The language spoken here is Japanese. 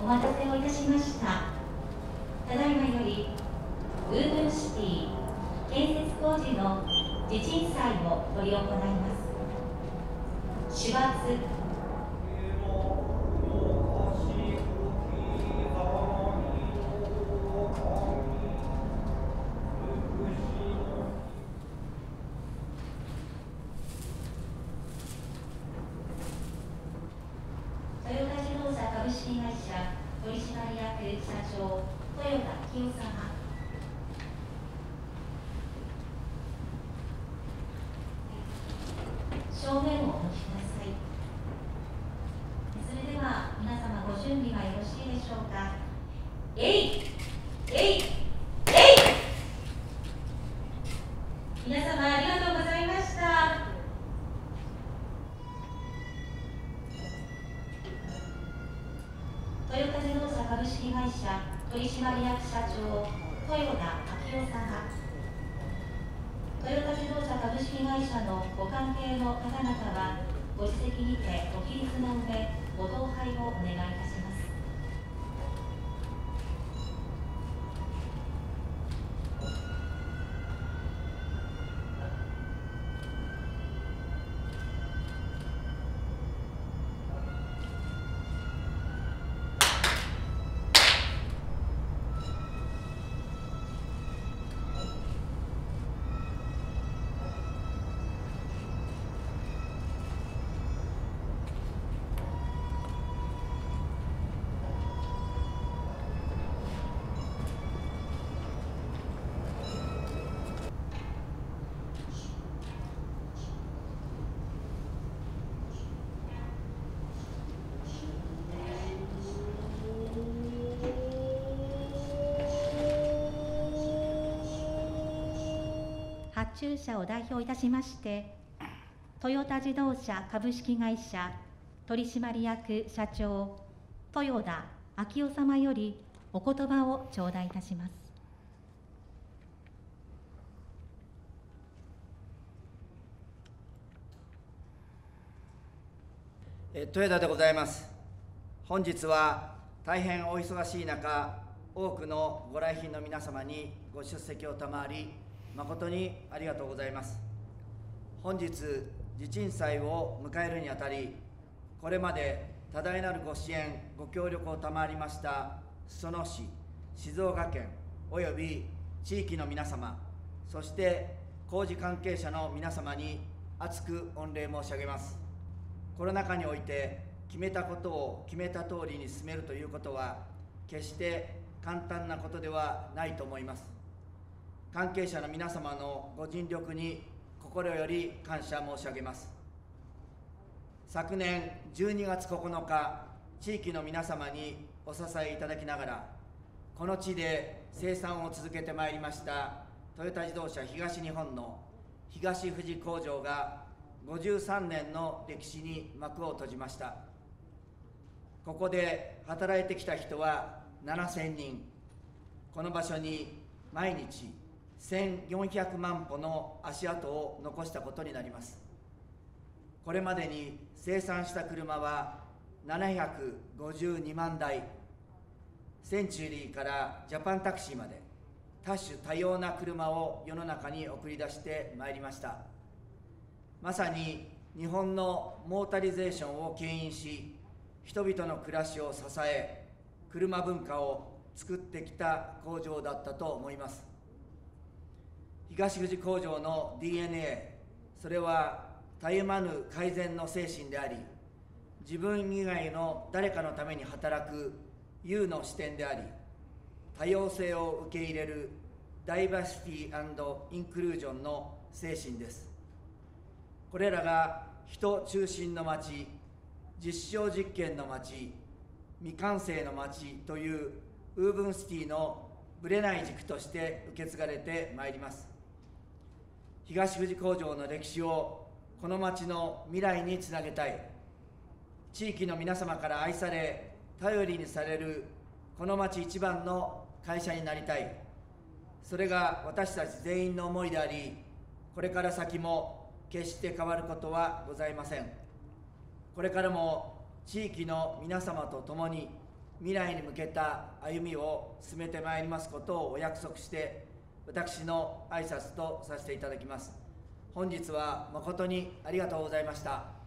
お待たせをいたしました。ただいまよりウーブンシティ建設工事の地鎮祭を執り行います。主罰トヨタ自動車株式会社取締役社長豊田昭夫様、正面をお持ちください。それでは皆様ご準備はよろしいでしょうか。皆様ありがとうございました。トヨタ自動車株式会社取締役社長豊田昭夫様、トヨタ自動車株式会社のご関係の方々はご自席にてご起立の上ご同杯をお願いいたします。発注者を代表いたしまして、トヨタ自動車株式会社取締役社長豊田昭夫様よりお言葉を頂戴いたします。 豊田でございます。本日は大変お忙しい中、多くのご来賓の皆様にご出席を賜り、誠にありがとうございます。本日、地鎮祭を迎えるにあたり、これまで多大なるご支援、ご協力を賜りました裾野市、静岡県および地域の皆様、そして工事関係者の皆様に厚く御礼申し上げます。コロナ禍において決めたことを決めた通りに進めるということは、決して簡単なことではないと思います。関係者の皆様のご尽力に心より感謝申し上げます。昨年12月9日、地域の皆様にお支えいただきながら、この地で生産を続けてまいりましたトヨタ自動車東日本の東富士工場が53年の歴史に幕を閉じました。ここで働いてきた人は7000人、この場所に毎日1400万歩の足跡を残したことになります。これまでに生産した車は752万台、センチュリーからジャパンタクシーまで多種多様な車を世の中に送り出してまいりました。まさに日本のモータリゼーションを牽引し、人々の暮らしを支え、車文化を作ってきた工場だったと思います。東富士工場の DNA、それはたゆまぬ改善の精神であり、自分以外の誰かのために働く優の視点であり、多様性を受け入れるダイバーシティ&インクルージョンの精神です。これらが人中心の街、実証実験の街、未完成の街というウーブンシティのぶれない軸として受け継がれてまいります。東富士工場の歴史をこの町の未来につなげたい、地域の皆様から愛され頼りにされるこの町一番の会社になりたい、それが私たち全員の思いであり、これから先も決して変わることはございません。これからも地域の皆様と共に未来に向けた歩みを進めてまいりますことをお約束して、私の挨拶とさせていただきます。本日は誠にありがとうございました。